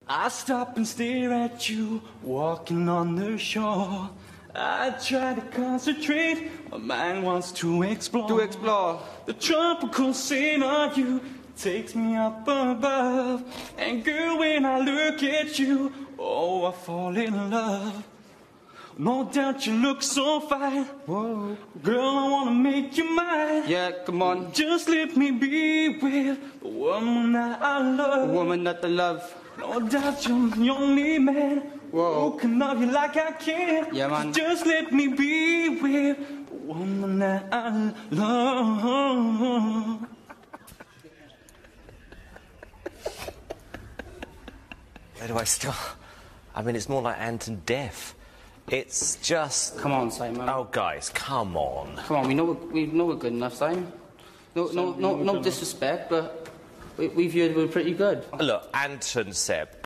I stop and stare at you, walking on the shore. I try to concentrate, my mind wants to explore. The tropical scene of you takes me up above. And girl, when I look at you, oh, I fall in love. No doubt you look so fine. Whoa. Girl, I wanna make you mine. Yeah, come on. Just let me be with the woman that I love. The woman that I love. No doubt you're the only man. Whoa. Who can love you like I can. Yeah, man. Just let me be with the woman that I love. Where do I start? I mean, it's more like Anton Deaf. It's just... Come on, Simon. Oh, guys, come on. Come on, we know we're good enough, Simon. No disrespect, but we viewed we're pretty good. Look, Anton said...